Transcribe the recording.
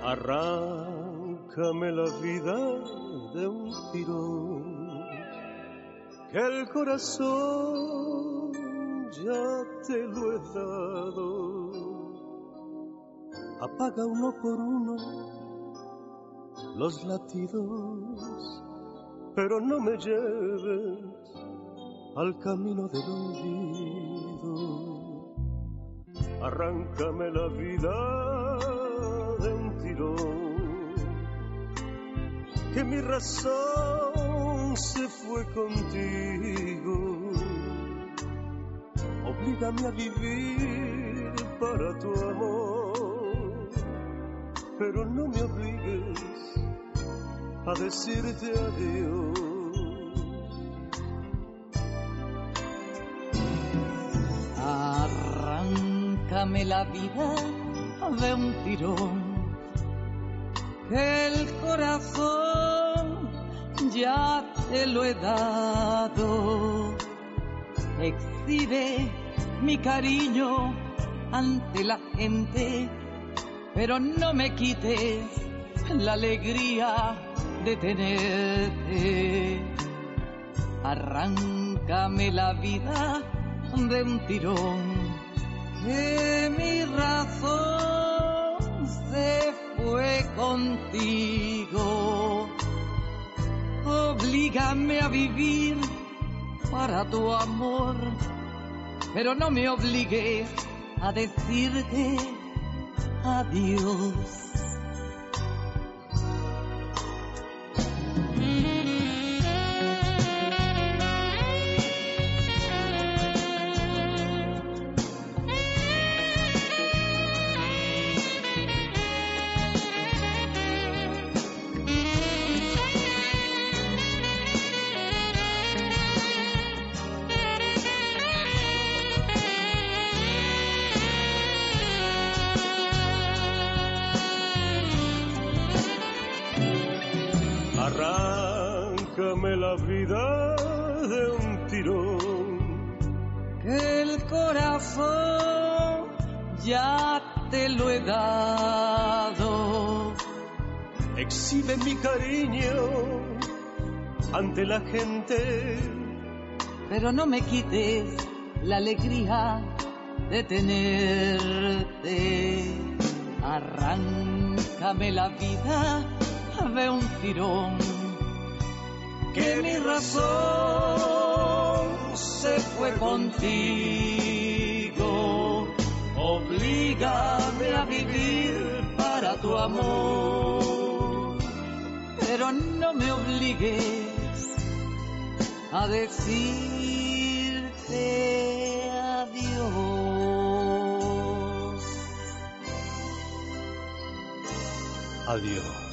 Arráncame la vida de un tirón, que el corazón ya te lo he dado. Apaga uno por uno los latidos, pero no me lleves al camino del olvido. Arráncame la vida de un tirón, que mi razón se fue contigo. Oblígame a vivir para tu amor, pero no me obligues a decirte adiós. Arráncame la vida de un tirón, que el corazón ya te lo he dado. Exhibe mi cariño ante la gente, pero no me quites la alegría de tenerte. Arráncame la vida de un tirón, que mi razón se fue contigo. Oblígame a vivir para tu amor, pero no me obligues a decirte adiós. Arráncame la vida de un tirón, que el corazón ya te lo he dado. exhibe mi cariño ante la gente, pero no me quites la alegría de tenerte. Arráncame la vida de un tirón, que mi razón se fue contigo. Oblígame a vivir para tu amor, pero no me obligues a decirte adiós. adiós.